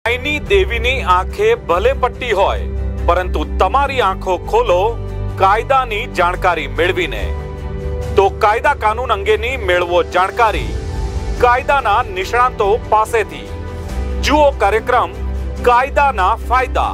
ન્યાયની દેવીની આંખે ભલે પટ્ટી હોય, પરંતુ તમારી આંખો ખોલો કાયદાની જાણકારી મેળવીને. તો કાયદા કાનૂન અંગેની મેળવો જાણકારી કાયદાના નિષ્ણાતો પાસેથી. જુઓ કાર્યક્રમ કાયદાના ફાયદા.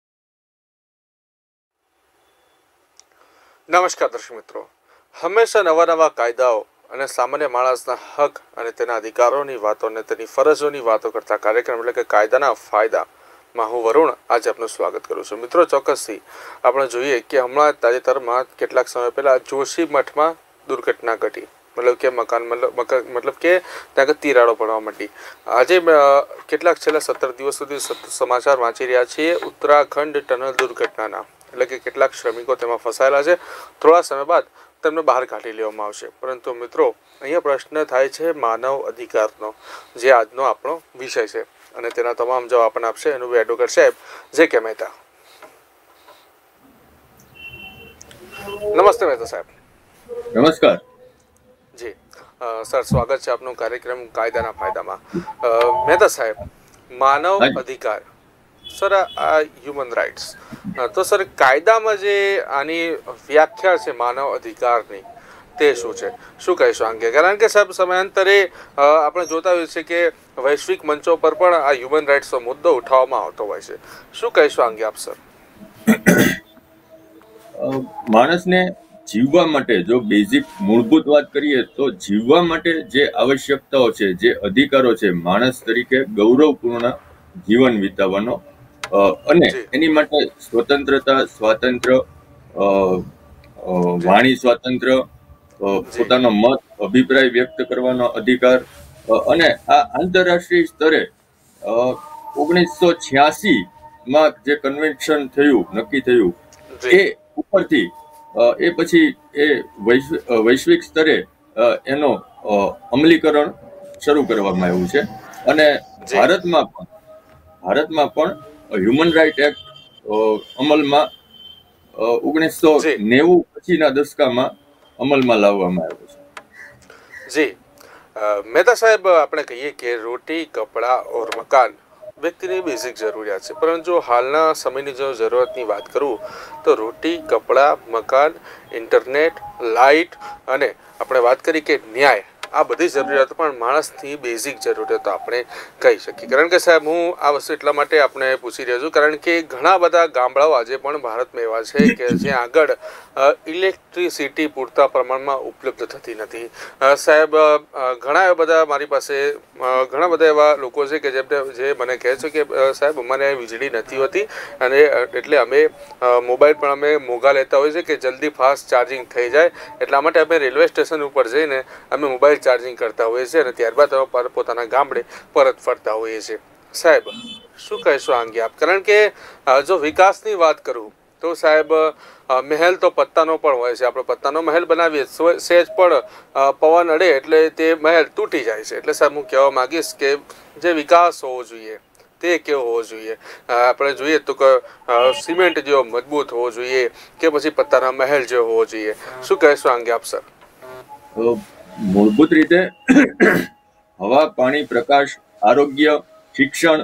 નમસ્કાર દર્શક મિત્રો, હંમેશા નવા નવા કાયદાઓ અને સામાન્ય માણસના હક અને તેના અધિકારોની વાતો અને તેની ફરજોની વાતો કરતા કાર્યક્રમ એટલે કે કાયદાના ફાયદામાં હું વરુણ આજે આપનું સ્વાગત કરું છું. મિત્રો, ચોક્કસથી આપણે જોઈએ કે હમણાં તાજેતરમાં કેટલાક સમય પહેલાં જોશી મઠમાં દુર્ઘટના ઘટી, મતલબ કે મતલબ કે ત્યાં તિરાડો પડવા માંડી. આજે કેટલાક છેલ્લા 17 દિવસ સુધી સમાચાર વાંચી રહ્યા છીએ ઉત્તરાખંડ ટનલ દુર્ઘટનાના, એટલે કે કેટલાક શ્રમિકો તેમાં ફસાયેલા છે. થોડા સમય બાદ તેમને બહાર કાઢી લેવામાં આવશે. પરંતુ મિત્રો, અહીંયા પ્રશ્ન થાય છે માનવ અધિકારનો, જે આજનો આપણો વિષય છે, અને તેના તમામ જવાબ આપણને આપશે એનું એડવોકેટ સાહેબ જે.કે. મહેતા. નમસ્તે મહેતા સાહેબ. નમસ્કાર જી સર, સ્વાગત છે આપનું કાર્યક્રમ કાયદાના ફાયદામાં. મહેતા સાહેબ, માનવ અધિકાર સર, આ હ્યુમન રાઇટ્સ, તો સર કાયદામાં જે આની વ્યાખ્યા છે માનવ અધિકારની, તે શું છે, શું કહીશું અંગે? કારણ કે સાહેબ સમયાંતરે આપણે જોતા હોઈએ છીએ કે વૈશ્વિક મંચો પર પણ આ હ્યુમન રાઇટ્સનો મુદ્દો ઉઠાવવામાં આવતો હોય છે. શું કહીશું અંગે આપ સર? માણસને જીવવા માટે જો બેઝિક મૂળભૂત વાત કરીએ તો જીવવા માટે જે આવશ્યકતાઓ છે, જે અધિકારો છે, માણસ તરીકે ગૌરવપૂર્ણ જીવન વિતાવવાનો અને એની માટે સ્વતંત્રતા, સ્વાતંત્ર્ય, વાણી સ્વાતંત્ર્ય, પોતાનો મત અભિપ્રાય વ્યક્ત કરવાનો અધિકાર, અને આ આંતરરાષ્ટ્રીય સ્તરે 1986માં જે કન્વેન્શન થયું, નક્કી થયું, એ ઉપરથી એ પછી એ વૈશ્વિક સ્તરે એનો અમલીકરણ શરૂ કરવામાં આવ્યું છે. અને ભારતમાં પણ હ્યુમન રાઇટ એક્ટ અમલમાં 1990 પછીના દશકામાં અમલમાં લાવવામાં આવ્યો છે. જી મહેતા સાહેબ, આપણે કહીએ કે રોટી, કપડા ઓર મકાન વ્યક્તિની બેઝિક જરૂરિયાત છે, પરંતુ જો હાલના સમયની જો જરૂરતની વાત કરું તો રોટી, કપડાં, મકાન, ઇન્ટરનેટ, લાઇટ અને આપણે વાત કરી કે ન્યાય, આ બધી જરૂરિયાતો પણ માણસની બેઝિક જરૂરિયાતો આપણે કહી શકીએ. કારણ કે સાહેબ, હું આ વસ્તુ એટલા માટે આપણે પૂછી રહ્યો છું કારણ કે ઘણા બધા ગામડાઓ આજે પણ ભારતમાં એવા છે કે જ્યાં આગળ ઇલેક્ટ્રિસિટી પૂરતા પ્રમાણમાં ઉપલબ્ધ થતી નથી. સાહેબ, ઘણા એવા બધા મારી પાસે ઘણા બધા એવા લોકો છે કે જે મને કહે છે કે સાહેબ અમારે વીજળી નથી હોતી, અને એટલે અમે મોબાઈલ પણ અમે મોંઘા લેતા હોઈએ છીએ કે જલ્દી ફાસ્ટ ચાર્જિંગ થઈ જાય, એટલા માટે અમે રેલવે સ્ટેશન ઉપર જઈને અમે મોબાઈલ ચાર્જિંગ કરતા હોઈએ છીએ અને ત્યારબાદ અમે પોતાના ગામડે પરત ફરતા હોઈએ છીએ. સાહેબ, શું કહેશો આ અંગે આપ? કારણ કે જો વિકાસની વાત કરું તો સાહેબ, મહેલ તો પત્તાનો પણ હોય છે. આપણે પત્તાનો મહેલ બનાવીએ, સહેજ પણ પવન અડે એટલે તે મહેલ તૂટી જાય છે. એટલે સાહેબ, હું કહેવા માંગીશ કે જે વિકાસ હોવો જોઈએ તે કેવો હોવો જોઈએ? આપણે જોઈએ તો કે સિમેન્ટ જેવો મજબૂત હોવો જોઈએ કે પછી પત્તાના મહેલ જેવો હોવો જોઈએ? શું કહેશો આ અંગે આપ સર? મૂળભૂત રીતે હવા, પાણી, પ્રકાશ, આરોગ્ય, શિક્ષણ,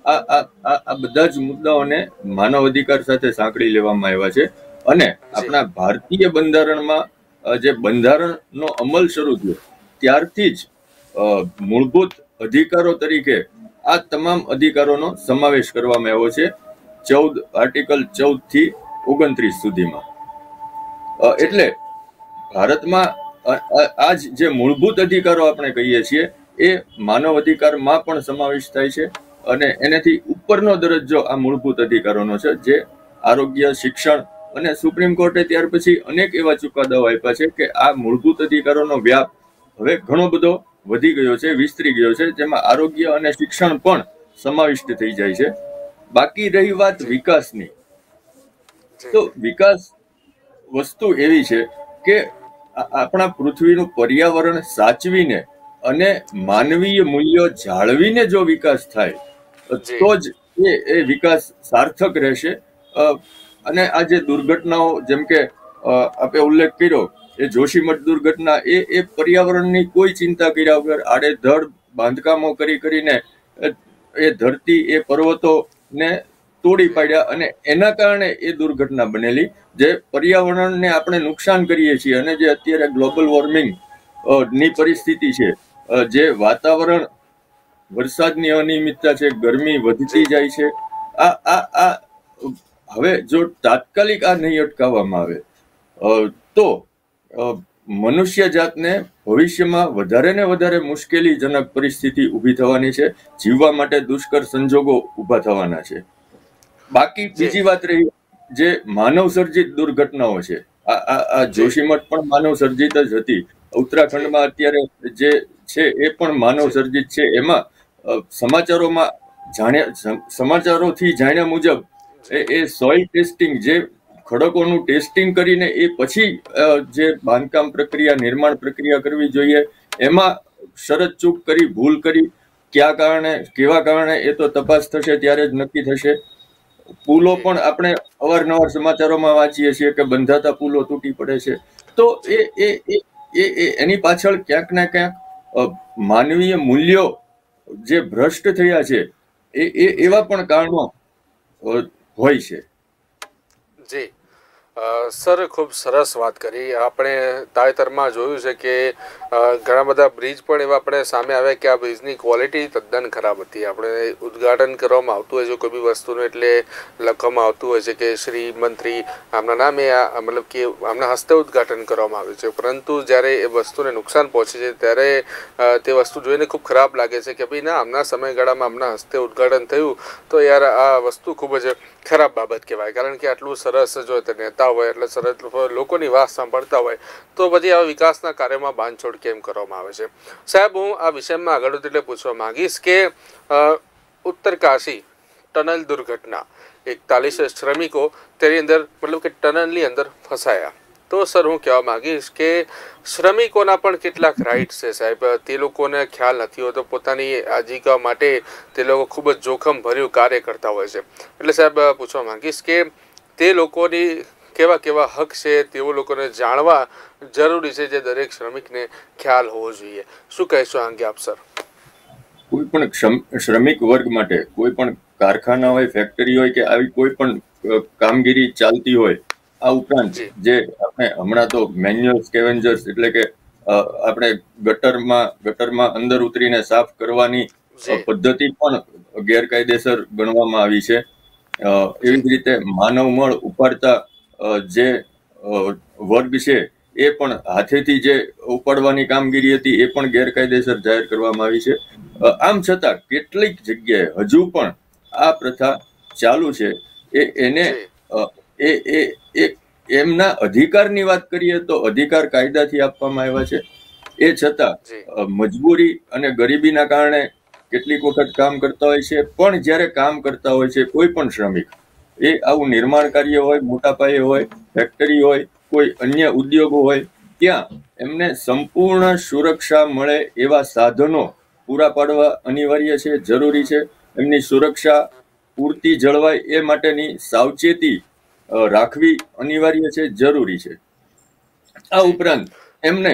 આ બધા જ મુદ્દાઓને માનવ અધિકાર સાથે સાંકળી લેવામાં આવ્યા છે. અને આપણા ભારતીય બંધારણમાં જે બંધારણનો અમલ શરૂ થયો ત્યારથી જ મૂળભૂત અધિકારો તરીકે આ તમામ અધિકારોનો સમાવેશ કરવામાં આવ્યો છે, આર્ટિકલ 14 થી 29 સુધીમાં. એટલે ભારતમાં આજ જે મૂળભૂત અધિકારો આપણે કહીએ છીએ એ માનવ અધિકારમાં પણ સમાવેશ થાય છે, અને એનાથી ઉપરનો દરજ્જો આ મૂળભૂત અધિકારોનો છે, જે આરોગ્ય, શિક્ષણ, અને સુપ્રીમ કોર્ટે ત્યાર પછી અનેક એવા ચુકાદાઓ આપ્યા છે કે આ મૂળભૂત અધિકારોનો વ્યાપ હવે ઘણો બધો વધી ગયો છે, વિસ્તરી ગયો છે, જેમાં આરોગ્ય અને શિક્ષણ પણ સમાવિષ્ટ થઈ જાય છે. બાકી રહી વાત વિકાસની, તો વિકાસ વસ્તુ એવી છે કે આપણા પૃથ્વીનું પર્યાવરણ સાચવીને અને માનવીય મૂલ્યો જાળવીને જો વિકાસ થાય તો જ એ વિકાસ સાર્થક રહેશે. અને આ જે દુર્ઘટનાઓ, જેમ કે આપણે ઉલ્લેખ કર્યો, એ જોશીમઠ દુર્ઘટના, એ પર્યાવરણની કોઈ ચિંતા કર્યા વગર આડેધડ બાંધકામો કરીને એ ધરતી એ પર્વતોને તોડી પાડ્યા અને એના કારણે એ દુર્ઘટના બનેલી, જે પર્યાવરણને આપણે નુકસાન કરીએ છીએ અને જે અત્યારે ગ્લોબલ વોર્મિંગ ની પરિસ્થિતિ છે, જે વાતાવરણ, વરસાદની અનિયમિતતા છે, ગરમી વધતી જાય છે, આ હવે જો તાત્કાલિક આ નહીં અટકાવવામાં આવે તો મનુષ્ય જાતને ભવિષ્યમાં વધારે ને વધારે મુશ્કેલીજનક પરિસ્થિતિ ઊભી થવાની છે, જીવવા માટે દુષ્કર સંજોગો ઊભા થવાના છે. બાકી બીજી વાત રહી જે માનવ સર્જિત દુર્ઘટનાઓ છે, આ જોશીમઠ પણ માનવ સર્જિત જ હતી. ઉત્તરાખંડમાં અત્યારે જે છે એ પણ માનવ સર્જિત છે. એમાં સમાચારોથી જાણ્યા મુજબ એ સોઇલ ટેસ્ટિંગ, જે ખડકોનું ટેસ્ટિંગ કરીને એ પછી જે બાંધકામ પ્રક્રિયા, નિર્માણ પ્રક્રિયા કરવી જોઈએ, એમાં શરત ચૂક કરી, ભૂલ કરી, કેવા કારણે એ તો તપાસ થશે ત્યારે જ નક્કી થશે. પુલો પણ આપણે અવારનવાર સમાચારોમાં વાંચીએ છીએ કે બંધાતા પુલો તૂટી પડે છે. તો એની પાછળ ક્યાંક ને ક્યાંક માનવીય મૂલ્યો જે ભ્રષ્ટ થયા છે એવા પણ કારણો હોય છે. જી સર, ખૂબ સરસ વાત કરી. આપણે તાજેતરમાં જોયું છે કે ઘણા બધા બ્રિજ પણ એવા આપણે સામે આવ્યા કે આ બ્રિજની ક્વોલિટી તદ્દન ખરાબ હતી. આપણે ઉદ્ઘાટન કરવામાં આવતું હોય છે કોઈ બી વસ્તુનું, એટલે લખવામાં આવતું હોય છે કે શ્રી મંત્રી આમના નામે મતલબ કે આમના હસ્તે ઉદ્ઘાટન કરવામાં આવ્યું છે, પરંતુ જ્યારે એ વસ્તુને નુકસાન પહોંચે છે ત્યારે તે વસ્તુ જોઈને ખૂબ ખરાબ લાગે છે કે ભાઈ ના, આમના સમયગાળામાં આમના હસ્તે ઉદ્ઘાટન થયું તો યાર આ વસ્તુ ખૂબ જ ખરાબ બાબત કહેવાય. કારણ કે આટલું સરસ જો તે નેતા હોય, એટલે સરસ લોકોની વાત સાંભળતા હોય, તો પછી આવા વિકાસના કાર્યમાં બાંધછોડ કેમ કરવામાં આવે છે? સાહેબ, હું આ વિષયમાં આગળ એટલે પૂછવા માંગીશ કે ઉત્તરકાશી ટનલ દુર્ઘટના, 41 શ્રમિકો તેની અંદર મતલબ કે ટનલની અંદર ફસાયા. તો સર, હું કહેવા માંગીશ કે શ્રમિકોના પણ કેટલાક રાઇટ્સ છે સાહેબ. તે લોકોને ખ્યાલ નથી હોતો, પોતાની આજીવિકા માટે તે લોકો ખૂબ જ જોખમ ભર્યું કાર્ય કરતા હોય છે. એટલે સાહેબ પૂછવા માંગીશ કે તે લોકોની કેવા હક છે તેઓ લોકોને જાણવા જરૂરી છે, જે દરેક શ્રમિકને ખ્યાલ હોવો જોઈએ. શું કહેશો આ અંગે આપ સર? કોઈ પણ શ્રમિક વર્ગ માટે, કોઈ પણ કારખાના હોય, ફેક્ટરી હોય કે આવી કોઈ પણ કામગીરી ચાલતી હોય, આ ઉપરાંત જે આપણે હમણાં તો મેન્યુઅલ સ્કેવેન્જર્સ એટલે કે આપણે ગટરમાં અંદર ઉતરીને સાફ કરવાની પદ્ધતિ પણ ગેરકાયદેસર ગણવામાં આવી છે. એવી જ રીતે માનવ મળ ઉપાડતા જે વર્ગ છે એ પણ હાથેથી જે ઉપાડવાની કામગીરી હતી એ પણ ગેરકાયદેસર જાહેર કરવામાં આવી છે. આમ છતાં કેટલીક જગ્યાએ હજુ પણ આ પ્રથા ચાલુ છે. એમના અધિકારની વાત કરીએ તો અધિકાર કાયદાથી આપવામાં આવ્યા છે. એ છતાં મજબૂરી અને ગરીબીના કારણે કેટલીક વખત કામ કરતા હોય છે. પણ જ્યારે કામ કરતા હોય છે કોઈ પણ શ્રમિક, એ આવું નિર્માણ કાર્ય હોય, મોટા પાયે હોય, ફેક્ટરી હોય, કોઈ અન્ય ઉદ્યોગો હોય, ત્યાં એમને સંપૂર્ણ સુરક્ષા મળે એવા સાધનો પૂરા પાડવા અનિવાર્ય છે, જરૂરી છે. એમની સુરક્ષા પૂરતી જળવાય એ માટેની સાવચેતી રાખવી અનિવાર્ય છે, જરૂરી છે. આ ઉપરાંત એમને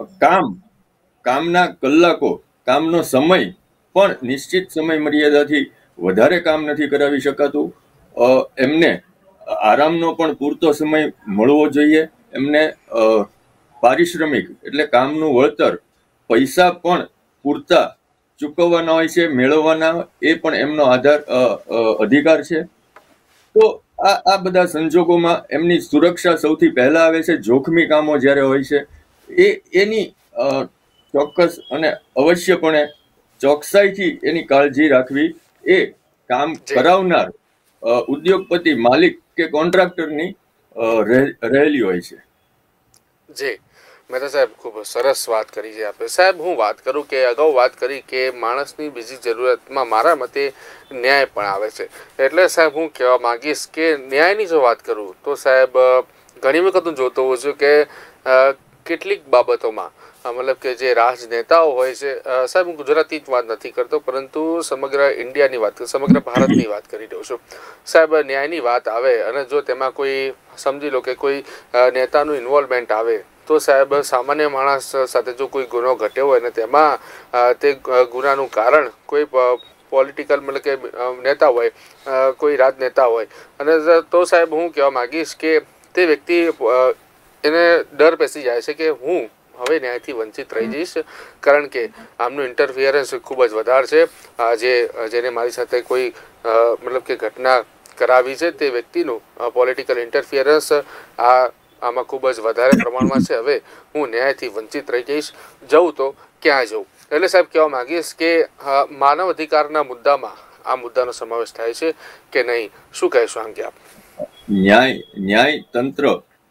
કામના કલાકો, કામનો સમય પણ નિશ્ચિત સમય મર્યાદાથી વધારે કામ નથી કરાવી શકાતું. એમને આરામનો પણ પૂરતો સમય મળવો જોઈએ. એમને પારિશ્રમિક એટલે કામનું વળતર, પૈસા પણ પૂરતા ચૂકવવાના હોય છે, મેળવવાના, એ પણ એમનો અધિકાર છે. તો આ બધા સંજોગોમાં એમની સુરક્ષા સૌથી પહેલા આવે છે. જોખમી કામો જ્યારે હોય છે એની ચોક્કસ અને અવશ્યપણે ચોકસાઈથી એની કાળજી રાખવી એ કામ કરાવનાર ઉદ્યોગપતિ, માલિક કે કોન્ટ્રાક્ટરની રહેલી હોય છે. જી મહેતા સાહેબ, ખૂબ સરસ વાત કરી છે આપે. સાહેબ, હું વાત કરું કે અગાઉ વાત કરી કે માણસની બીજી જરૂરિયાતમાં મારા મતે ન્યાય પણ આવે છે. એટલે સાહેબ હું કહેવા માંગીશ કે ન્યાયની જો વાત કરું તો સાહેબ ઘણી વખત હું જોતો હોઉં છું કે કેટલીક બાબતોમાં મતલબ કે જે રાજનેતાઓ હોય છે, સાહેબ હું ગુજરાતી વાત નથી કરતો, પરંતુ સમગ્ર ઇન્ડિયાની વાત, સમગ્ર ભારતની વાત કરી રહ્યો છું. સાહેબ, ન્યાયની વાત આવે અને જો તેમાં કોઈ સમજી લો કે કોઈ નેતાનું ઇન્વોલ્વમેન્ટ આવે તો સાહેબ સામાન્ય માણસ સાથે જો કોઈ ગુનો ઘટ્યો હોય ને તેમાં તે ગુનાનું કારણ કોઈ પોલિટિકલ મતલબ કે નેતા હોય, કોઈ રાજનેતા હોય, અને તો સાહેબ હું કહેવા માગીશ કે તે વ્યક્તિ એને ડર બેસી જાય છે કે હું હવે ન્યાયથી વંચિત રહી જઈશ, કારણ કે આમનું ઇન્ટરફિયરન્સ ખૂબ જ વધારે છે. જેને મારી સાથે કોઈ મતલબ કે ઘટના કરાવી છે તે વ્યક્તિનું પોલિટિકલ ઇન્ટરફિયરન્સ આમાં ખૂબ જ વધારે પ્રમાણમાં છે. હવે હું ન્યાયથી વંચિત રહી જઈશ, જવું તો ક્યાં જવું? એટલે સાહેબ કહેવા માંગીશ કે માનવ અધિકારના મુદ્દામાં આ મુદ્દાનો સમાવેશ થાય છે કે નહીં? શું કહેશો અંગે આપ? ન્યાય તંત્ર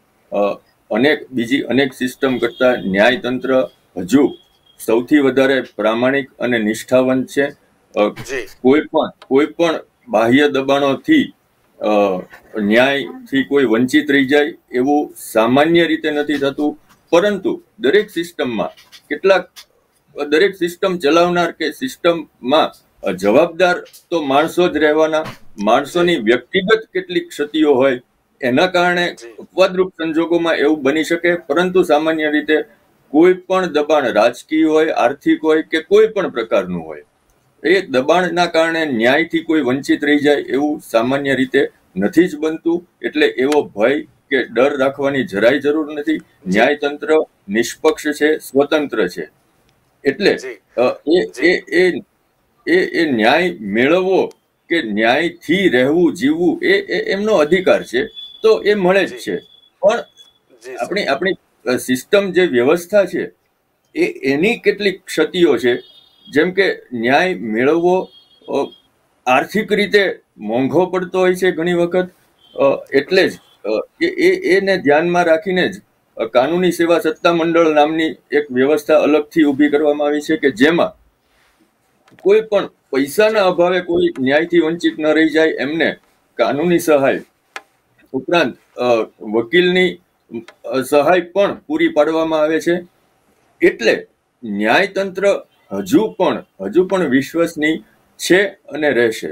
બીજી અનેક સિસ્ટમ કરતા ન્યાય તંત્ર હજુ સૌથી વધારે પ્રામાણિક અને નિષ્ઠાવંત છે. કોઈ પણ બાહ્ય દબાણોથી ન્યાયથી કોઈ વંચિત રહી જાય એવું સામાન્ય રીતે નથી થતું, પરંતુ દરેક સિસ્ટમમાં દરેક સિસ્ટમ ચલાવનાર કે સિસ્ટમમાં જવાબદાર તો માણસો જ રહેવાના. માણસોની વ્યક્તિગત કેટલીક ક્ષતિઓ હોય એના કારણે અપવાદરૂપ સંજોગોમાં એવું બની શકે, પરંતુ સામાન્ય રીતે કોઈ પણ દબાણ રાજકીય હોય, આર્થિક હોય કે કોઈ પણ પ્રકારનું હોય, એ દબાણના કારણે ન્યાયથી કોઈ વંચિત રહી જાય એવું સામાન્ય રીતે નથી જ બનતું. એટલે એવો ભય કે ડર રાખવાની જરાય જરૂર નથી. ન્યાયતંત્ર નિષ્પક્ષ છે, સ્વતંત્ર છે. એટલે એ ન્યાય મેળવવો કે ન્યાયથી રહેવું, જીવવું એ એમનો અધિકાર છે, તો એ મળે જ છે. પણ આપણી સિસ્ટમ જે વ્યવસ્થા છે એની કેટલીક ક્ષતિઓ છે, જેમ કે ન્યાય મેળવવો આર્થિક રીતે મોંઘો પડતો હોય છે ઘણી વખત. એટલે જ એને ધ્યાનમાં રાખીને જ કાનૂની સેવા સત્તા મંડળ નામની એક વ્યવસ્થા અલગથી ઊભી કરવામાં આવી છે કે જેમાં કોઈ પણ પૈસાના અભાવે કોઈ ન્યાયથી વંચિત ન રહી જાય એમને કાનૂની સહાય ઉપરાંત વકીલની સહાય પણ પૂરી પાડવામાં આવે છે. એટલે ન્યાયતંત્ર હજુ પણ વિશ્વસનીય છે અને રહેશે.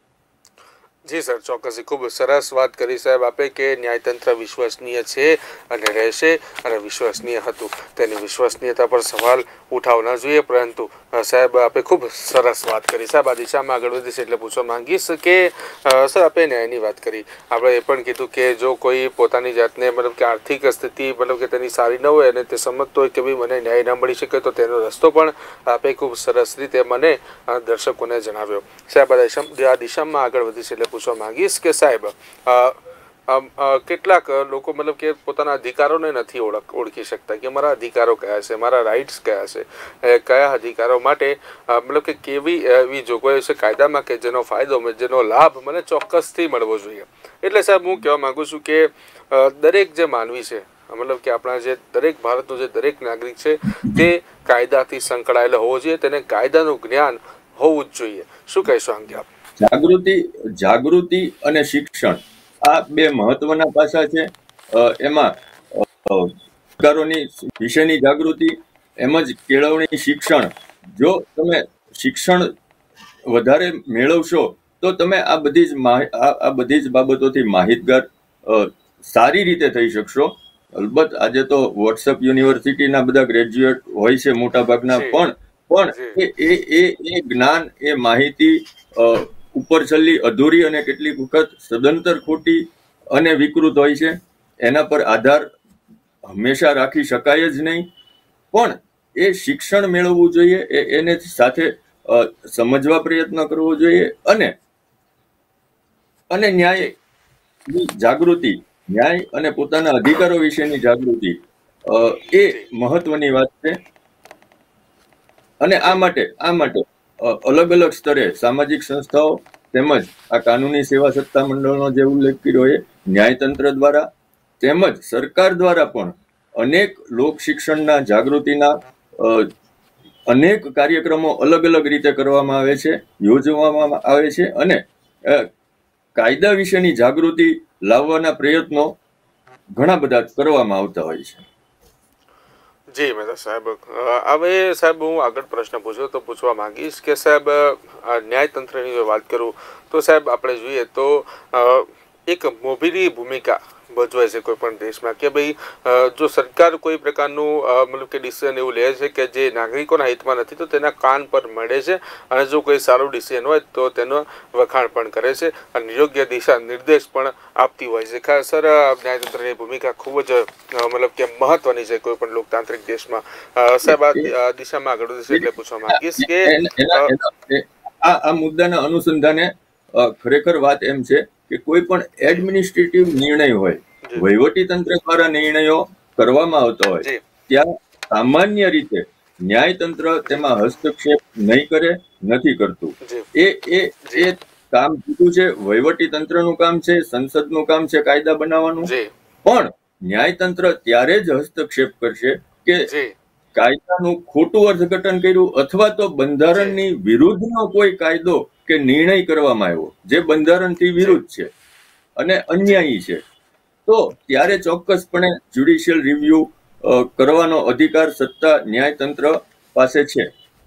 જી સર, ચોક્કસથી ખૂબ સરસ વાત કરી સાહેબ આપે કે ન્યાયતંત્ર વિશ્વસનીય છે અને રહેશે, અને વિશ્વસનીય હતું તેની વિશ્વસનીયતા પર સવાલ ઉઠાવવા જોઈએ. પરંતુ સાહેબ આપે ખૂબ સરસ વાત કરી. સાહેબ આ દિશામાં આગળ વધીશ એટલે પૂછવા માંગીશ કે સર આપે ન્યાયની વાત કરી, આપણે એ પણ કીધું કે જો કોઈ પોતાની જાતને મતલબ કે આર્થિક સ્થિતિ મતલબ કે તેની સારી ન હોય અને તે સમજતો હોય કે ભાઈ મને ન્યાય ન મળી શકે, તો તેનો રસ્તો પણ આપે ખૂબ સરસ રીતે મને દર્શકોને જણાવ્યો. સાહેબ આ દિશામાં આગળ વધીશ એટલે પૂછવા માંગીશ કે સાહેબ કેટલાક લોકો મતલબ કે પોતાના અધિકારોને નથી ઓળખી શકતા કે મારા અધિકારો કયા છે, મારા રાઇટ્સ કયા છે, કયા અધિકારો માટે મતલબ કે કેવી એવી જોગવાઈઓ છે કાયદામાં કે જેનો ફાયદો, જેનો લાભ મને ચોક્કસથી મળવો જોઈએ. એટલે સાહેબ હું કહેવા માંગુ છું કે દરેક જે માનવી છે, મતલબ કે આપણા જે દરેક ભારતનો જે દરેક નાગરિક છે તે કાયદાથી સંકળાયેલો હોવો જોઈએ, તેને કાયદાનું જ્ઞાન હોવું જ જોઈએ. શું કહેશો અંગે આપ? જાગૃતિ અને શિક્ષણ આ બે મહત્વના પાસા છે. એમાં અધિકારોની વિશેની જાગૃતિ એમજ કેળવણી શિક્ષણ. જો તમે શિક્ષણ વધારે મેળવશો તો તમે આ બધી જ બાબતોથી માહિતગાર સારી રીતે થઈ શકશો. અલબત્ત આજે તો વોટ્સઅપ યુનિવર્સિટીના બધા ગ્રેજ્યુએટ હોય છે મોટા ભાગના, પણ એ જ્ઞાન, એ માહિતી ઉપર છલ્લી, અધૂરી અને કેટલીક વખત સદંતર ખોટી અને વિકૃત હોય છે. એના પર આધાર હંમેશા રાખી શકાય જ નહીં. પણ એ શિક્ષણ મેળવવું જોઈએ, એને સાથે સમજવા પ્રયત્ન કરવો જોઈએ, અને ન્યાયની જાગૃતિ, ન્યાય અને પોતાના અધિકારો વિશેની જાગૃતિ એ મહત્વની વાત છે. અને આ માટે અલગ અલગ સ્તરે સામાજિક સંસ્થાઓ તેમજ આ કાનૂની સેવા સત્તા મંડળનો જે ઉલ્લેખ કર્યો એ ન્યાયતંત્ર દ્વારા તેમજ સરકાર દ્વારા પણ અનેક લોક શિક્ષણના, જાગૃતિના અનેક કાર્યક્રમો અલગ અલગ રીતે કરવામાં આવે છે, યોજવામાં આવે છે, અને કાયદા વિશેની જાગૃતિ લાવવાના પ્રયત્નો ઘણા બધા કરવામાં આવતા હોય છે. જી મહેતા સાહેબ, હવે સાહેબ હું આગળ પ્રશ્ન પૂછવા માંગીશ કે સાહેબ ન્યાયતંત્રની જો વાત કરું તો સાહેબ આપણે જોઈએ તો એક મોભીની ભૂમિકા ભજવાય છે કોઈ પણ દેશમાં કે ભાઈ જો સરકાર કોઈ પ્રકારનું મતલબ કે ડિસિઝન એવું લે છે કે જે નાગરિકોના હિતમાં નથી તો તેના કાન પર મળે છે અને જો કોઈ સારું ડિસિઝન હોય તો તેનો વખાણ પણ કરે છે અને યોગ્ય દિશા નિર્દેશ પણ આપતી હોય છે. ખાસ સર ન્યાયતંત્રની ભૂમિકા ખૂબ જ મતલબ કે મહત્વની છે કોઈ પણ લોકતાંત્રિક દેશમાં. સાહેબ આ દિશામાં આગળ વધશે એટલે પૂછવા માંગીશ કે આ મુદ્દાના અનુસંધાને ખરેખર વાત એમ છે કે કોઈ પણ એડમિનિસ્ટ્રેટિવ નિર્ણય હોય, વહીવટી તંત્ર દ્વારા નિર્ણયો કરવામાં આવતા હોય ત્યાં સામાન્ય રીતે ન્યાયતંત્ર તેમાં હસ્તક્ષેપ નહીં કરે, નથી કરતું. એ કામ કીધું છે, વહીવટી તંત્રનું કામ છે, સંસદનું કામ છે કાયદા બનાવવાનું. પણ ન્યાયતંત્ર ત્યારે જ હસ્તક્ષેપ કરશે કે કાયદાનું ખોટું અર્થઘટન કર્યું અથવા તો બંધારણની વિરુદ્ધનો કોઈ કાયદો કે નિર્ણય કરવામાં આવ્યો જે બંધારણથી વિરુદ્ધ છે અને અન્યાયી છે, તો ત્યારે ચોક્કસપણે જ્યુડિશિયલ રિવ્યુ કરવાનો અધિકાર સત્તા ન્યાયતંત્ર પાસે છે.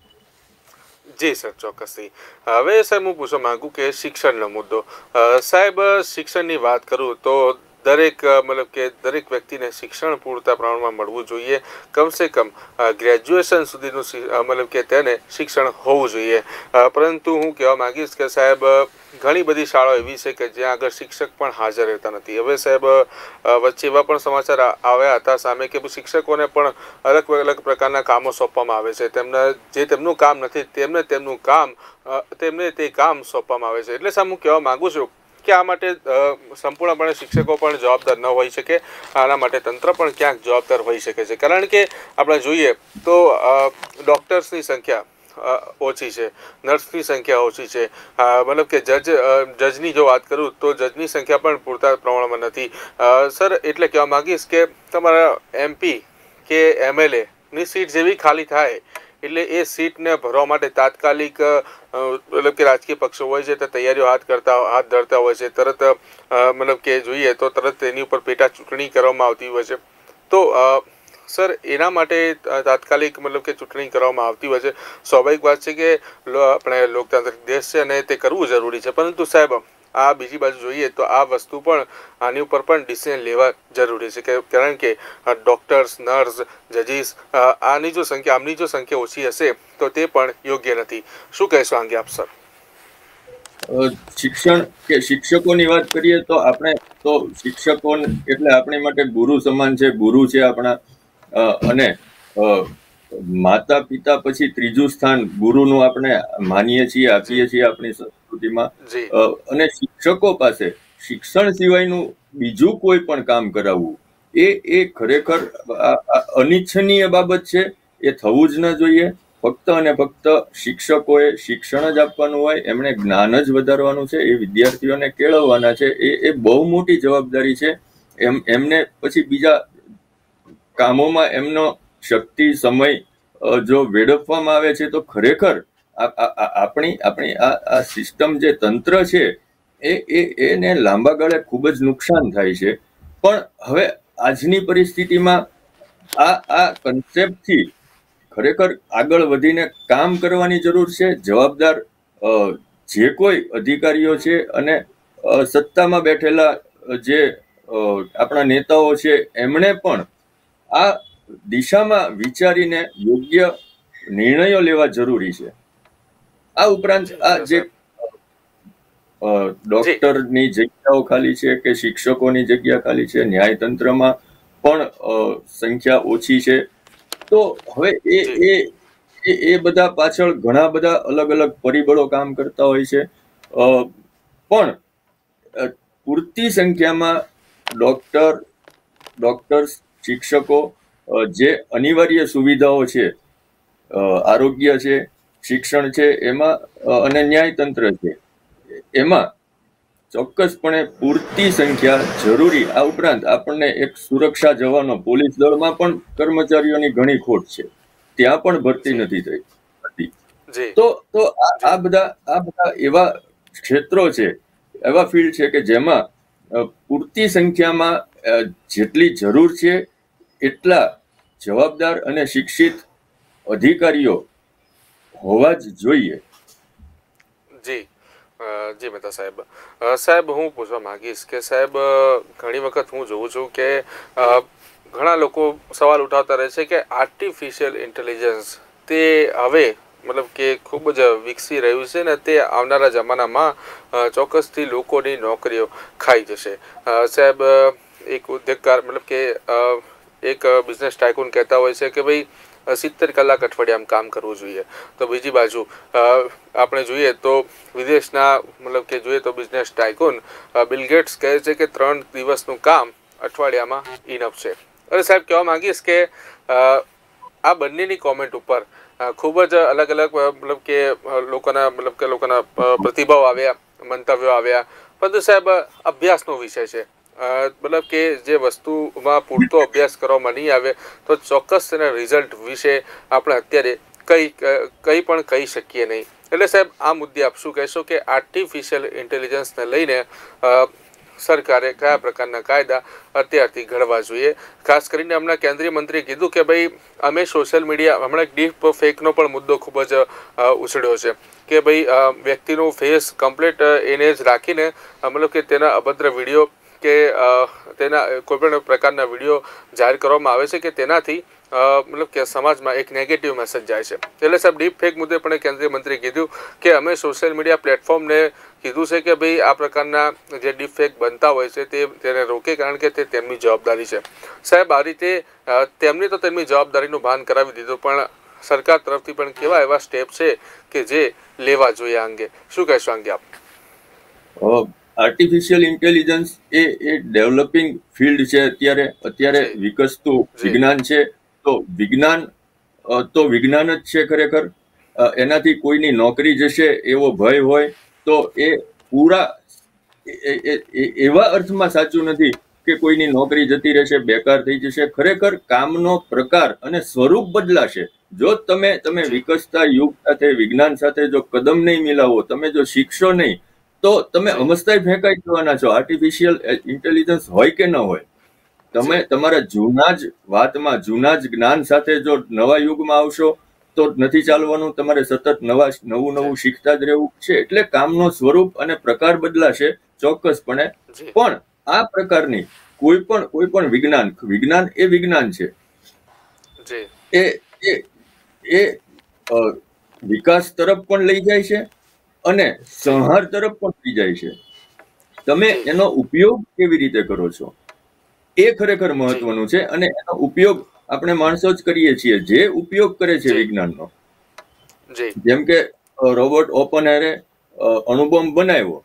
જી સર, ચોક્કસથી. હવે સાહેબ હું પૂછવા માંગુ કે શિક્ષણનો મુદ્દો. સાહેબ શિક્ષણની વાત કરું તો દરેક મતલબ કે દરેક વ્યક્તિને શિક્ષણ પૂરતા પ્રમાણમાં મળવું જોઈએ. કમસે કમ ગ્રેજ્યુએશન સુધીનું મતલબ કે તેને શિક્ષણ હોવું જોઈએ. પરંતુ હું કહેવા માંગીશ કે સાહેબ ઘણી બધી શાળાઓ એવી છે કે જ્યાં આગળ શિક્ષક પણ હાજર રહેતા નથી. હવે સાહેબ વચ્ચે એવા પણ સમાચાર આવ્યા હતા સામે કે શિક્ષકોને પણ અલગ અલગ પ્રકારના કામો સોંપવામાં આવે છે. તેમનું કામ નથી તેમને તે કામ સોંપવામાં આવે છે. એટલે સાહેબ હું કહેવા માંગુ છું કે આ માટે સંપૂર્ણપણે શિક્ષકો પણ જવાબદાર ન હોઈ શકે, આના માટે તંત્ર પણ ક્યાંક જવાબદાર હોઈ શકે છે. કારણ કે આપણે જોઈએ તો ડૉક્ટર્સની સંખ્યા ઓછી છે, નર્સની સંખ્યા ઓછી છે, મતલબ કે જજની જો વાત કરું તો જજની સંખ્યા પણ પૂરતા પ્રમાણમાં નથી. સર એટલે કહેવા માંગીશ કે તમારા MP કે MLAની સીટ જેવી ખાલી થાય એટલે એ સીટને ભરવા માટે તાત્કાલિક મતલબ કે રાજકીય પક્ષો હોય છે તે તૈયારીઓ હાથ ધરતા હોય છે. તરત મતલબ કે જોઈએ તો તરત એની ઉપર પેટા ચૂંટણી કરવામાં આવતી હોય છે. તો સર એના માટે તાત્કાલિક મતલબ કે ચૂંટણી કરવામાં આવતી હોય છે. સ્વાભાવિક વાત છે કે આપણે લોકતાંત્રિક દેશ છે અને તે કરવું જરૂરી છે. પરંતુ સાહેબ આ બીજી બાજુ જોઈએ તો આ વસ્તુ પણ આની ઉપર પણ ડિસિઝન લેવા જરૂરી છે કારણ કે ડૉક્ટર્સ, નર્સ, જજીસ આમની જો સંખ્યા ઓછી હશે તો તે પણ યોગ્ય નથી. શું કહેશો અંગે આપ સર? શિક્ષણ કે શિક્ષકોની વાત કરીએ તો આપણે તો શિક્ષકો એટલે આપણી માટે ગુરુ સમાન છે, ગુરુ છે આપણા. અને માતા પિતા પછી ત્રીજું સ્થાન ગુરુનું આપણે માનીએ છીએ, આપીએ છીએ આપણી સંસ્કૃતિમાં. અને શિક્ષકો પાસે શિક્ષણ સિવાયનું બીજું કોઈ પણ કામ કરાવવું એ ખરેખર અનિચ્છનીય બાબત છે. એ થવું જ ન જોઈએ. ફક્ત અને ફક્ત શિક્ષકોએ શિક્ષણ જ આપવાનું હોય, એમણે જ્ઞાન જ વધારવાનું છે, એ વિદ્યાર્થીઓને કેળવવાના છે. એ બહુ મોટી જવાબદારી છે. એમને પછી બીજા કામોમાં એમનો શક્તિ, સમય જો વેડફવામાં આવે છે તો ખરેખર આપણી આ સિસ્ટમ જે તંત્ર છે એને લાંબા ગાળે ખૂબ જ નુકસાન થાય છે. પણ હવે આજની પરિસ્થિતિમાં આ કન્સેપ્ટથી ખરેખર આગળ વધીને કામ કરવાની જરૂર છે. જવાબદાર જે કોઈ અધિકારીઓ છે અને સત્તામાં બેઠેલા જે આપણા નેતાઓ છે એમણે પણ આ દિશામાં વિચારીને યોગ્ય નિર્ણયો લેવા જરૂરી છે. આ ઉપરાંત આ જે ડોક્ટરની જગ્યાઓ ખાલી છે કે શિક્ષકોની જગ્યા ખાલી છે, ન્યાયતંત્રમાં પણ સંખ્યા ઓછી છે. તો હવે એ બધા પાછળ ઘણા બધા અલગ અલગ પરિબળો કામ કરતા હોય છે. પણ પૂરતી સંખ્યામાં ડોક્ટર્સ, શિક્ષકો, જે અનિવાર્ય સુવિધાઓ છે, આરોગ્ય છે, શિક્ષણ છે એમાં અને ન્યાયતંત્ર છે એમાં ચોક્કસપણે પૂરતી સંખ્યા જરૂરી. આ ઉપરાંત આપણને એક સુરક્ષા જવાનો, પોલીસ દળમાં પણ કર્મચારીઓની ઘણી ખોટ છે, ત્યાં પણ ભરતી નથી થતી. તો આ બધા એવા ક્ષેત્રો છે, એવા ફિલ્ડ છે કે જેમાં પૂરતી સંખ્યામાં જેટલી જરૂર છે એટલા જવાબદાર અને શિક્ષિત અધિકારીઓ હોવા જ જોઈએ. જી જી મહેતા સાહેબ, સાહેબ હું પૂછવા માંગીશ કે સાહેબ ઘણી વખત હું જોઉં છું કે ઘણા લોકો સવાલ ઉઠાવતા રહે છે કે આર્ટિફિશિયલ ઇન્ટેલિજન્સ તે હવે મતલબ કે ખૂબ જ વિકસી રહ્યું છે ને તે આવનારા જમાનામાં ચોક્કસથી લોકોની નોકરીઓ ખાઈ જશે. સાહેબ એક ઉદ્યોગકાર મતલબ કે એક બિઝનેસ ટાઇકૂન કહેતા હોય છે કે ભાઈ 70 કલાક અઠવાડિયામાં કામ કરવું જોઈએ. તો બીજી બાજુ આપણે જોઈએ તો વિદેશના મતલબ કે જોઈએ તો બિઝનેસ ટાઇકૂન બિલ ગેટ્સ કહે છે કે 3 દિવસનું કામ અઠવાડિયામાં ઇનફ છે. અરે સાહેબ કહેવા માંગીશ કે આ બંનેની કોમેન્ટ ઉપર ખૂબ જ અલગ અલગ મતલબ કે લોકોના પ્રતિભાવ આવ્યા, મંતવ્યો આવ્યા, પરંતુ સાહેબ અભ્યાસનો વિષય છે. મતલબ કે જે વસ્તુમાં પૂરતો અભ્યાસ કરવામાં નહીં આવે તો ચોક્કસ તેના રિઝલ્ટ વિશે આપણે અત્યારે કંઈ પણ કહી શકીએ નહીં. એટલે સાહેબ આ મુદ્દે આપ શું કહેશો કે આર્ટિફિશિયલ ઇન્ટેલિજન્સને લઈને સરકારે કયા પ્રકારના કાયદા અત્યારથી ઘડવા જોઈએ? ખાસ કરીને હમણાં કેન્દ્રીય મંત્રીએ કીધું કે ભાઈ અમે સોશિયલ મીડિયા હમણાં ડીપ ફેકનો પણ મુદ્દો ખૂબ જ ઉછળ્યો છે કે ભાઈ વ્યક્તિનું ફેસ કમ્પ્લીટ એને જ રાખીને મતલબ કે તેના અભદ્ર વિડીયો કે તેના કોઈપણ પ્રકારના વિડીયો જાહેર કરવામાં આવે છે કે તેનાથી મતલબ કે સમાજમાં એક નેગેટિવ મેસેજ જાય છે. એટલે સાહેબ ડીપ ફેક મુદ્દે પણ કેન્દ્રીય મંત્રીએ કીધું કે અમે સોશિયલ મીડિયા પ્લેટફોર્મને કીધું છે કે ભાઈ આ પ્રકારના જે ડીપ ફેક બનતા હોય છે તેને રોકે, કારણ કે તે તેમની જવાબદારી છે. સાહેબ આ રીતે તેમની જવાબદારીનું ભાન કરાવી દીધું, પણ સરકાર તરફથી પણ કેવા એવા સ્ટેપ છે કે જે લેવા જોઈએ આ અંગે શું કહેશો અંગે આપ? આર્ટિફિશિયલ ઇન્ટેલિજન્સ એ ડેવલપિંગ ફિલ્ડ છે. અત્યારે વિકસતું વિજ્ઞાન છે. તો વિજ્ઞાન જ છે ખરેખર. એનાથી કોઈની નોકરી જશે એવો ભય હોય તો એ પૂરા એવા અર્થમાં સાચું નથી કે કોઈની નોકરી જતી રહેશે, બેકાર થઈ જશે. ખરેખર કામનો પ્રકાર અને સ્વરૂપ બદલાશે. જો તમે વિકસતા યુગ સાથે, વિજ્ઞાન સાથે જો કદમ નહીં મિલાવો, તમે જો શીખશો નહીં, તો તમે અમસ્તાય ફેંકાઈ જવાના છો. આર્ટિફિશિયલ ઇન્ટેલિજન્સ હોય કે ન હોય, તમે તમારા જૂના જ વાતમાં, જૂના જ જ્ઞાન સાથે જો નવા યુગમાં આવશો તો નથી ચાલવાનું. તમારે સતત નવું શીખતા જ રહેવું છે. એટલે કામનો સ્વરૂપ અને પ્રકાર બદલાશે ચોક્કસપણે. પણ આ પ્રકારની કોઈ પણ વિજ્ઞાન એ વિજ્ઞાન છે. એ વિકાસ તરફ પણ લઈ જાય છે અને સંહાર તરફ પણ લઈ જાય છે. તમે એનો ઉપયોગ કેવી રીતે કરો છો એ ખરેખર મહત્વનું છે. અને એનો ઉપયોગ આપણે માણસો જ કરીએ છીએ. જે ઉપયોગ કરે છે વિજ્ઞાનનો, જેમ કે રોબર્ટ ઓપનહેરે અણુબોમ્બ બનાવ્યો,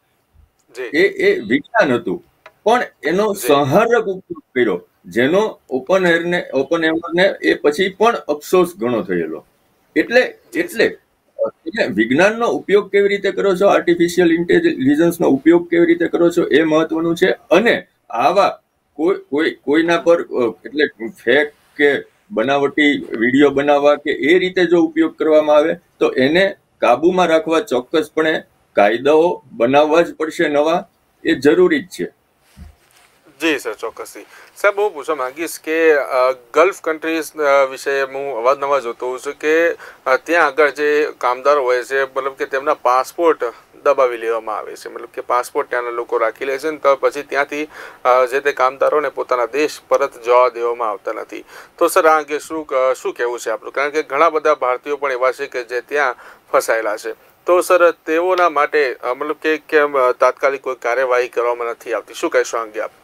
એ વિજ્ઞાન હતું, પણ એનો સંહારક ઉપયોગ કર્યો, જેનો ઓપનહેમરને એ પછી પણ અફસોસ ઘણો થયેલો. એટલે વિજ્ઞાનનો ઉપયોગ કેવી રીતે કરો છો, આર્ટિફિશિયલ ઇન્ટેલિજન્સનો ઉપયોગ કેવી રીતે કરો છો એ મહત્વનું છે. અને આવા કોઈના પર એટલે ફેક કે બનાવટી વિડીયો બનાવવા કે એ રીતે જો ઉપયોગ કરવામાં આવે તો એને કાબુમાં રાખવા ચોક્કસપણે કાયદાઓ બનાવવા જ પડશે નવા. એ જરૂરી જ છે. જી સર, ચોક્કસથી. સાહેબ હું પૂછવા માંગીશ કે ગલ્ફ કન્ટ્રીઝ વિશે હું અવારનવાર જોતો હોઉં છું કે ત્યાં આગળ જે કામદારો હોય છે મતલબ કે તેમના પાસપોર્ટ દબાવી લેવામાં આવે છે. મતલબ કે પાસપોર્ટ ત્યાંના લોકો રાખી લે છે ને તો પછી ત્યાંથી જે તે કામદારોને પોતાના દેશ પરત જવા દેવામાં આવતા નથી. તો સર આ અંગે શું કહેવું છે આપણું? કારણ કે ઘણા બધા ભારતીયો પણ એવા છે કે જે ત્યાં ફસાયેલા છે. તો સર તેઓના માટે મતલબ કે કેમ તાત્કાલિક કોઈ કાર્યવાહી કરવામાં નથી આવતી? શું કહેશો અંગે આપ?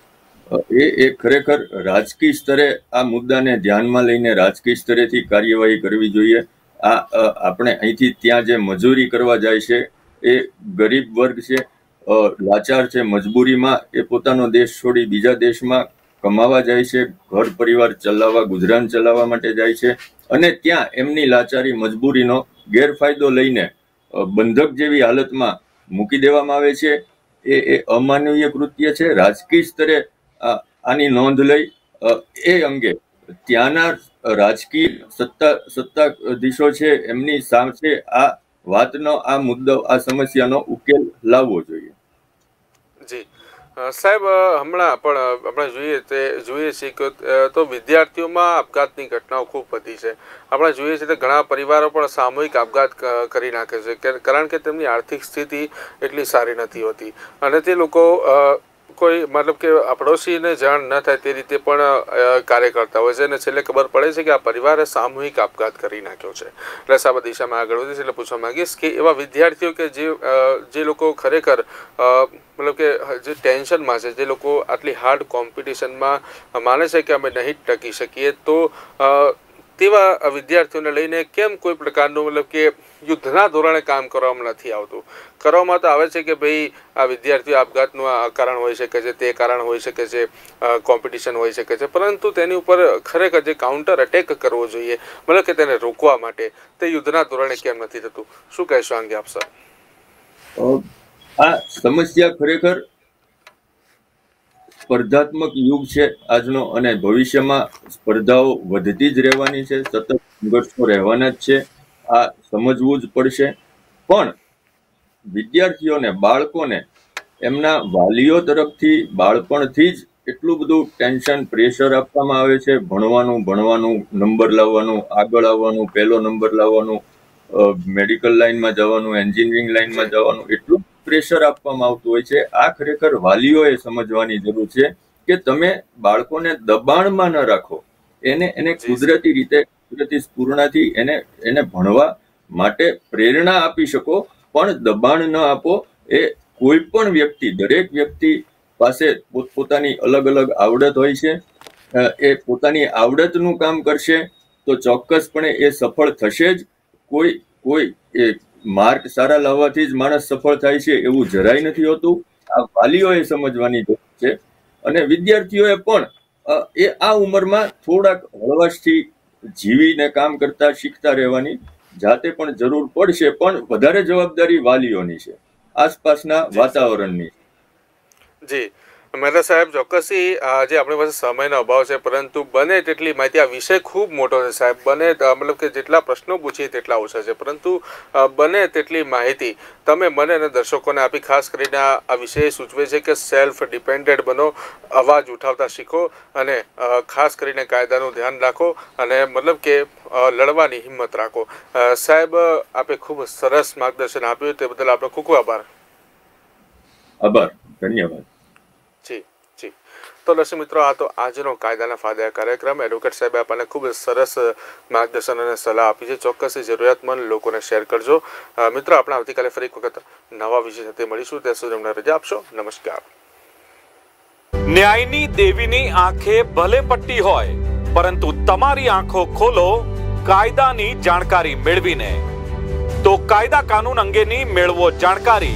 એ ખરેખર રાજકીય સ્તરે આ મુદ્દાને ધ્યાનમાં લઈને રાજકીય સ્તરેથી કાર્યવાહી કરવી જોઈએ. આપણે અહીંથી ત્યાં જે મજૂરી કરવા જાય છે એ ગરીબ વર્ગ છે, લાચાર છે, મજબૂરીમાં એ પોતાનો દેશ છોડી બીજા દેશમાં કમાવા જાય છે, ઘર પરિવાર ચલાવવા, ગુજરાન ચલાવવા માટે જાય છે. અને ત્યાં એમની લાચારી, મજબૂરીનો ગેરફાયદો લઈને બંધક જેવી હાલતમાં મૂકી દેવામાં આવે છે. એ અમાનવીય કૃત્ય છે. રાજકીય સ્તરે આની નોંધ લઈ એ અંગે ત્યાંના રાજકીય સત્તાધીશો છે એમની સામે આ વાતનો, આ મુદ્દો, આ સમસ્યાનો ઉકેલ લાવવો જોઈએ. જી સાહેબ હમણાં પણ આપણે જોઈએ છીએ કે તો વિદ્યાર્થીઓમાં આપઘાતની ઘટનાઓ ખૂબ વધી છે. આપણે જોઈએ છીએ કે ઘણા પરિવારો પણ સામૂહિક આપઘાત કરી નાખે છે, કારણ કે તેમની આર્થિક સ્થિતિ એટલી સારી નથી હોતી અને તે લોકો કોઈ મતલબ કે પડોશીને જાણ ન થાય તે રીતે પણ કાર્ય કરતા હોય છે અને છેલ્લે ખબર પડે છે કે આ પરિવારે સામૂહિક આપઘાત કરી નાખ્યો છે. એટલે આ દિશામાં આગળ વધીશ એટલે પૂછવા માંગીશ કે એવા વિદ્યાર્થીઓ કે જે લોકો ખરેખર મતલબ કે જે ટેન્શનમાં છે, જે લોકો આટલી હાર્ડ કોમ્પિટિશનમાં માને છે કે અમે નહીં ટકી શકીએ, તો તેવા વિદ્યાર્થીઓને લઈને કેમ કોઈ પ્રકારનું મતલબ કે યુદ્ધના ધોરણે કામ કરવામાં નથી આવતું? કરવામાં તો આવે છે કે ભાઈ આ વિદ્યાર્થીઓ આપઘાતનું આ કારણ હોઈ શકે છે, તે કારણ હોઈ શકે છે, કોમ્પિટિશન હોઈ શકે છે, પરંતુ તેની ઉપર ખરેખર જે કાઉન્ટર અટેક કરવો જોઈએ, મતલબ કે તેને રોકવા માટે, તે યુદ્ધના ધોરણે કેમ નથી થતું? શું કહેશો અંગે આપ સર? આ સમસ્યા ખરેખર સ્પર્ધાત્મક યુગ છે આજનો, અને ભવિષ્યમાં સ્પર્ધાઓ વધતી જ રહેવાની છે, સતત સંઘર્ષો રહેવાના જ છે. આ સમજવું જ પડશે. પણ વિદ્યાર્થીઓને, બાળકોને એમના વાલીઓ તરફથી બાળપણથી જ એટલું બધું ટેન્શન, પ્રેશર આપવામાં આવે છે. ભણવાનું, નંબર લાવવાનું, આગળ આવવાનું, પહેલો નંબર લાવવાનું, મેડિકલ લાઈનમાં જવાનું, એન્જિનિયરિંગ લાઈનમાં જવાનું, એટલું પ્રેશર આપવામાં આવતું હોય છે. આ ખરેખર વાલીઓએ સમજવાની જરૂર છે કે તમે બાળકોને દબાણમાં ન રાખો, એને કુદરતી રીતે, કુદરતી સ્ફૂર્ણાથી એને ભણવા માટે પ્રેરણા આપી શકો, પણ દબાણ ન આપો. એ કોઈ પણ વ્યક્તિ, દરેક વ્યક્તિ પાસે પોતપોતાની અલગ અલગ આવડત હોય છે. એ પોતાની આવડતનું કામ કરશે તો ચોક્કસપણે એ સફળ થશે જ. કોઈ માર્ક સારા લાવવાથી જ માણસ સફળ થાય છે એવું જરાય નથી હોતું. આ વાલીઓએ સમજવાની જરૂર છે અને વિદ્યાર્થીઓએ પણ આ ઉંમરમાં થોડાક હળવાશથી જીવીને કામ કરતા શીખતા રહેવાની જાતે પણ જરૂર પડશે, પણ વધારે જવાબદારી વાલીઓની છે, આસપાસના વાતાવરણની. જી મહેતા સાહેબ, ચોક્કસથી આજે આપણી પાસે સમયનો અભાવ છે, પરંતુ બને તેટલી માહિતી, આ વિષય ખૂબ મોટો છે સાહેબ, બને મતલબ કે જેટલા પ્રશ્નો પૂછીએ તેટલા ઓછા છે, પરંતુ બને તેટલી માહિતી તમે મને અને દર્શકોને આપી. ખાસ કરીને આ વિષય સૂચવે છે કે સેલ્ફ ડિપેન્ડન્ટ બનો, અવાજ ઉઠાવતા શીખો અને ખાસ કરીને કાયદાનું ધ્યાન રાખો અને મતલબ કે લડવાની હિંમત રાખો. સાહેબ, આપે ખૂબ સરસ માર્ગદર્શન આપ્યું, તે બદલ આપનો ખૂબ ખૂબ આભાર. આભાર, ધન્યવાદ. જી જી. તો દર્શક મિત્રો, આ તો આજનો કાયદાના ફાયદા કાર્યક્રમ. એડવોકેટ સાહેબે આપણને ખૂબ સરસ માર્ગદર્શન અને સલાહ આપી છે. ચોક્કસ જરૂરિયાતમંદ લોકોને શેર કરજો. મિત્રો, આપણે આવતીકાલે ફરી એક વખત નવા વિષય સાથે મળીશું. ત્યાં સુધી અમને રજા આપશો. નમસ્કાર. ન્યાયની દેવીની આંખે ભલે પટ્ટી હોય, પરંતુ તમારી આંખો ખોલો કાયદાની જાણકારી મેળવીને. તો કાયદા કાનૂન અંગેની મેળવો જાણકારી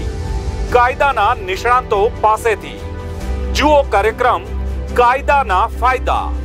કાયદાના નિષ્ણાતો પાસેથી. જુઓ કાર્યક્રમ કાયદાના ફાયદા.